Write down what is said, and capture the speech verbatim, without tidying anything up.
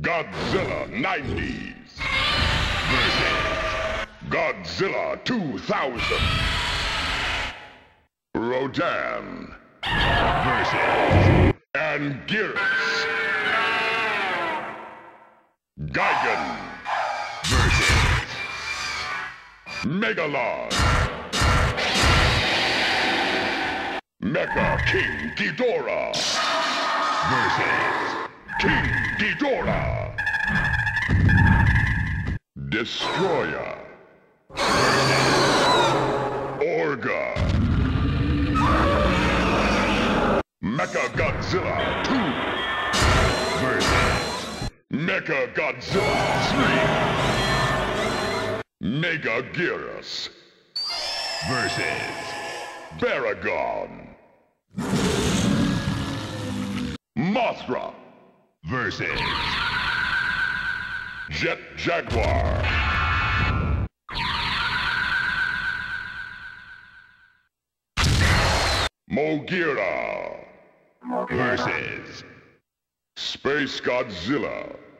Godzilla nineties versus Godzilla two thousand. Rodan versus Anguirus. Gigan versus Megalon. Mecha King Ghidorah versus King Ghidorah. Destroyer versus Orga. Mecha Godzilla two versus Mecha Godzilla three. Mega Gearus versus Baragon. Mothra versus Jet Jaguar. Mogira versus Space Godzilla.